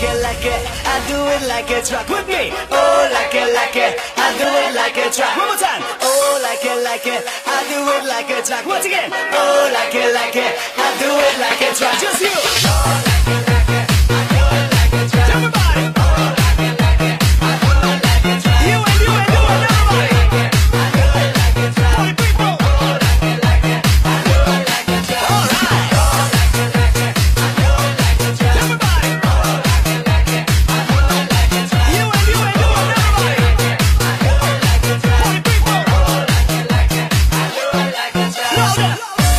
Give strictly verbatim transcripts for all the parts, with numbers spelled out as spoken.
it, like it, I do it like a truck with me. Oh, like it, like it, I do it like a truck. One more time. Oh, like it, like it, I do it like a truck. Once again. Oh, like it, like it, I do it like a truck. Just you. Oh, like it, like it, I do it like a truck. Everybody. Oh, like it, like it, I do it like a truck. You and you and you and everybody. I do it like a truck. Party people. Oh, like it, like it, I do it like a truck. All right. Oh, like it, like it, I do it like a truck. Everybody. Oh, like it, like it, I do it like a truck. You and you and you and everybody. I do it like a truck. Party people. Oh, like it, like it, I do it like a truck. Louder.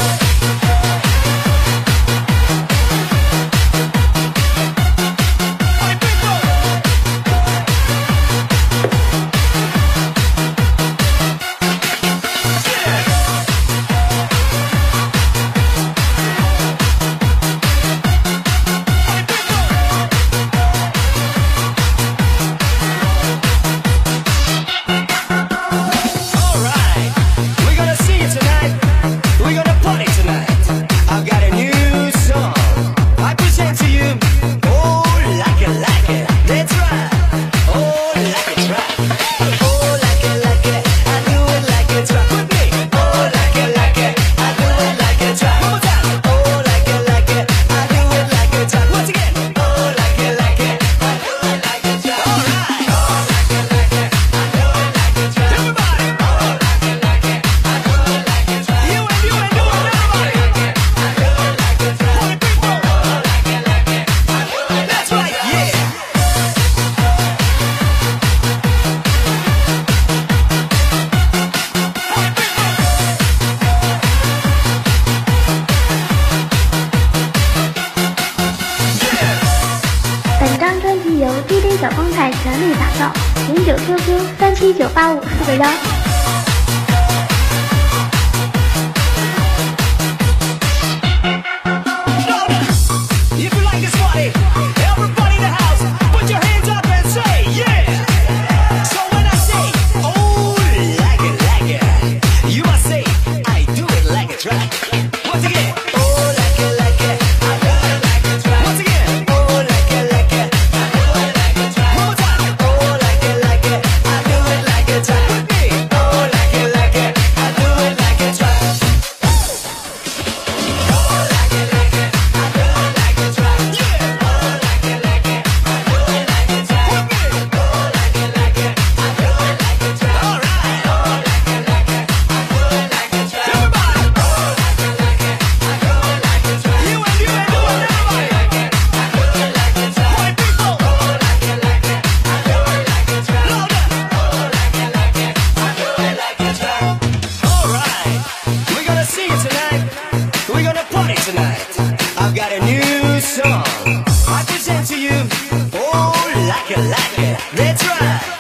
D J 小光彩全力打造，零九 Q Q 三七九八五四个幺。 I've got a new song I present to you. Oh, like it, like it, that's right.